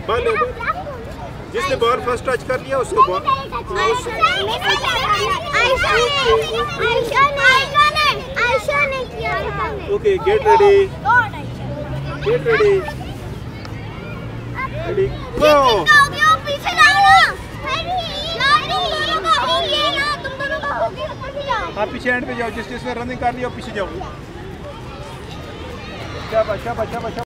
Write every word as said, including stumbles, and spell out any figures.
Ball ले, जिसने ball first touch कर लिया उसको ball. Okay, get ready, get ready, ready go. हाँ, पीछे एंड पे जाओ, जिस जिसने रनिंग कर लिया पीछे जाओ। शाबाश शाबाश शाबाश।